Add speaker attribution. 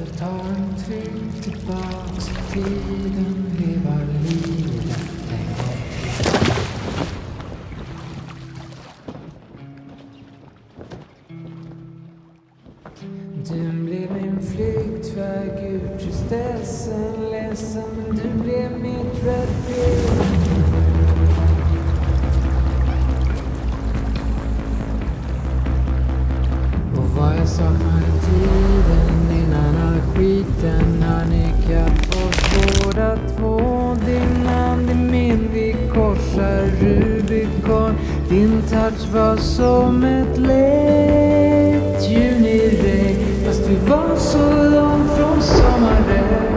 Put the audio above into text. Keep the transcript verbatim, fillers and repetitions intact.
Speaker 1: ta en trick tillbaks i tiden, leva livet en gång till. Du blev min flyktväg ur tristessen, ledsen, men du blev mitt Red Bull. Vad jag saknar i tiden innan all skiten hann ikapp oss båda två. Din hand i min, vi korsar Rubicon. Din touch var som ett lätt juniregn, fast vi var så långt från sommaren.